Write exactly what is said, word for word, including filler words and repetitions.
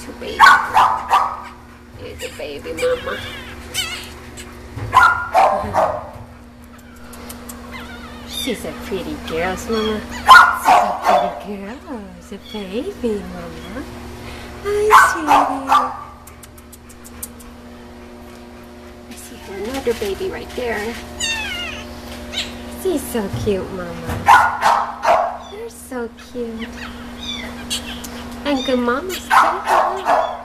Here's your baby. Here's your baby mama. She's a pretty girl, mama. She's a pretty girl. She's a baby mama. Hi, sweetie. I see another baby right there. She's so cute, mama. You're so cute. And good mama's too.